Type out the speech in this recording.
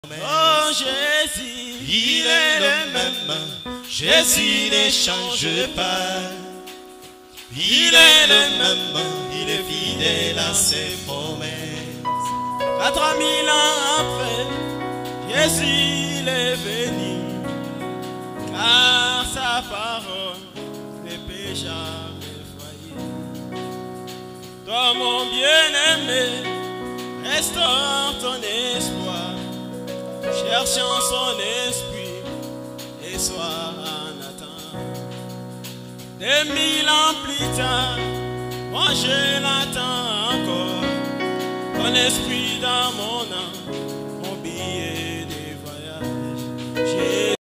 Oh Jésus, il est le même. Jésus ne change pas. Il est le même. Il est fidèle à ses promesses. 4000 ans après, Jésus il est venu, car sa parole ne peut jamais faillir. Toi mon bien-aimé, restaure ton espoir, cherchant son esprit et sois en attente. 2000 ans plus tard, moi je l'attends encore, ton esprit dans mon âme, mon billet de voyage.